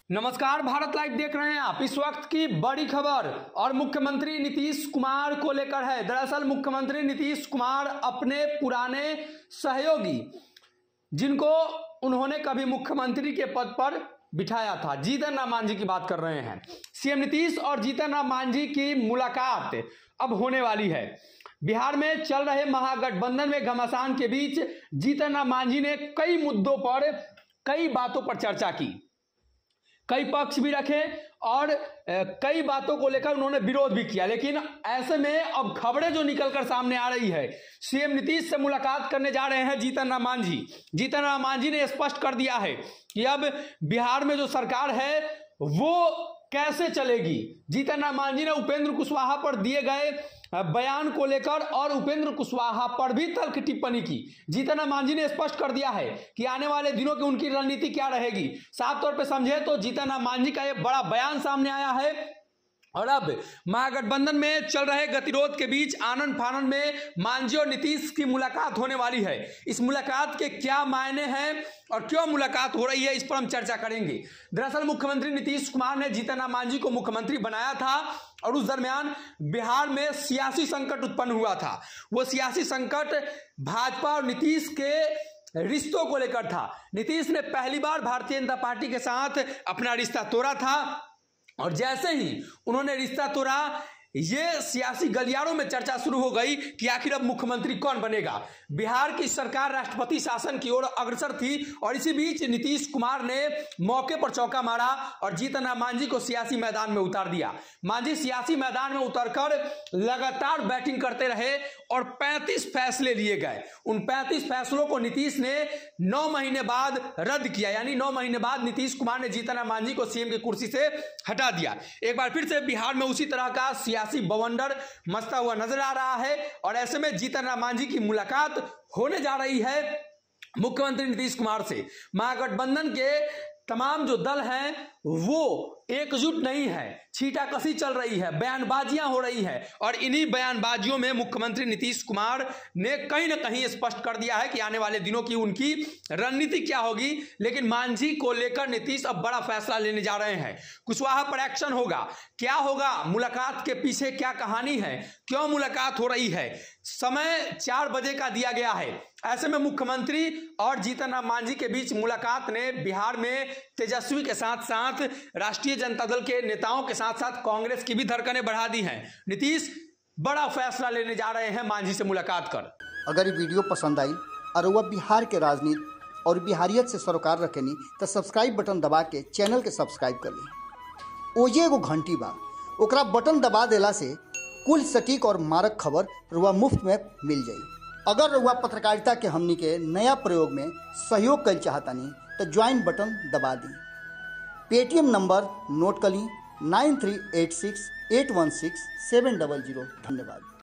नमस्कार, भारत लाइव देख रहे हैं आप। इस वक्त की बड़ी खबर और मुख्यमंत्री नीतीश कुमार को लेकर है। दरअसल मुख्यमंत्री नीतीश कुमार अपने पुराने सहयोगी, जिनको उन्होंने कभी मुख्यमंत्री के पद पर बिठाया था, जीतन राम मांझी की बात कर रहे हैं। सीएम नीतीश और जीतन राम मांझी की मुलाकात अब होने वाली है। बिहार में चल रहे महागठबंधन में घमासान के बीच जीतन राम मांझी ने कई मुद्दों पर, कई बातों पर चर्चा की, कई पक्ष भी रखे और कई बातों को लेकर उन्होंने विरोध भी किया। लेकिन ऐसे में अब खबरें जो निकलकर सामने आ रही है, सीएम नीतीश से मुलाकात करने जा रहे हैं जीतन राम मांझी। जीतन राम मांझी ने स्पष्ट कर दिया है कि अब बिहार में जो सरकार है वो कैसे चलेगी। जीतन राम मांझी ने उपेंद्र कुशवाहा पर दिए गए बयान को लेकर और उपेंद्र कुशवाहा पर भी तल्ख टिप्पणी की। जीतन राम मांझी ने स्पष्ट कर दिया है कि आने वाले दिनों की उनकी रणनीति क्या रहेगी। साफ तौर पे समझे तो जीतन राम मांझी का एक बड़ा बयान सामने आया है और अब महागठबंधन में चल रहे गतिरोध के बीच आनन फानन में मांझी और नीतीश की मुलाकात होने वाली है। इस मुलाकात के क्या मायने हैं और क्यों मुलाकात हो रही है, इस पर हम चर्चा करेंगे। दरअसल मुख्यमंत्री नीतीश कुमार ने जीतन राम मांझी को मुख्यमंत्री बनाया था और उस दरमियान बिहार में सियासी संकट उत्पन्न हुआ था। वो सियासी संकट भाजपा और नीतीश के रिश्तों को लेकर था। नीतीश ने पहली बार भारतीय जनता पार्टी के साथ अपना रिश्ता तोड़ा था और जैसे ही उन्होंने रिश्ता तोड़ा, ये सियासी गलियारों में चर्चा शुरू हो गई कि आखिर अब मुख्यमंत्री कौन बनेगा। बिहार की सरकार राष्ट्रपति शासन की ओर अग्रसर थी और इसी बीच नीतीश कुमार ने मौके पर चौका मारा और जीतन राम मांझी को सियासी मैदान में उतार दिया। मांझी सियासी मैदान में उतरकर लगातार बैटिंग करते रहे और 35 फैसले लिए गए। उन 35 फैसलों को नीतीश ने 9 महीने बाद रद्द किया, यानी 9 महीने बाद नीतीश कुमार ने जीतन राम मांझी को सीएम की कुर्सी से हटा दिया। एक बार फिर से बिहार में उसी तरह का सियासी बवंडर मचता हुआ नजर आ रहा है और ऐसे में जीतन राम मांझी की मुलाकात होने जा रही है मुख्यमंत्री नीतीश कुमार से। महागठबंधन के तमाम जो दल हैं वो एकजुट नहीं है, छींटाकशी चल रही है, बयानबाजियां हो रही है और इन्हीं बयानबाजियों में मुख्यमंत्री नीतीश कुमार ने कहीं ना कहीं स्पष्ट कर दिया है कि आने वाले दिनों की उनकी रणनीति क्या होगी। लेकिन मांझी को लेकर नीतीश अब बड़ा फैसला लेने जा रहे हैं। कुशवाहा पर एक्शन होगा, क्या होगा, मुलाकात के पीछे क्या कहानी है, क्यों मुलाकात हो रही है। समय 4 बजे का दिया गया है। ऐसे में मुख्यमंत्री और जीतन राम मांझी के बीच मुलाकात ने बिहार में तेजस्वी के साथ साथ राष्ट्रीय जनता दल के नेताओं के साथ साथ कांग्रेस की भी धड़कनें बढ़ा दी हैं। नीतीश बड़ा फैसला लेने जा रहे हैं मांझी से मुलाकात कर। अगर ये वीडियो पसंद आई और वह बिहार के राजनीति और बिहारियत से सरोकार रखेनी तो सब्सक्राइब बटन दबा के चैनल के सब्सक्राइब कर ली। ओजे एगो घंटी बा, ओकरा बटन दबा देला से कुल सटीक और मारक खबर रुआ मुफ्त में मिल जाई। अगर रुआ पत्रकारिता के हमनी के नया प्रयोग में सहयोग कर चाहतानी तो ज्वाइन बटन दबा दी। पेटीएम नंबर नोट कर ली 9386816700। धन्यवाद।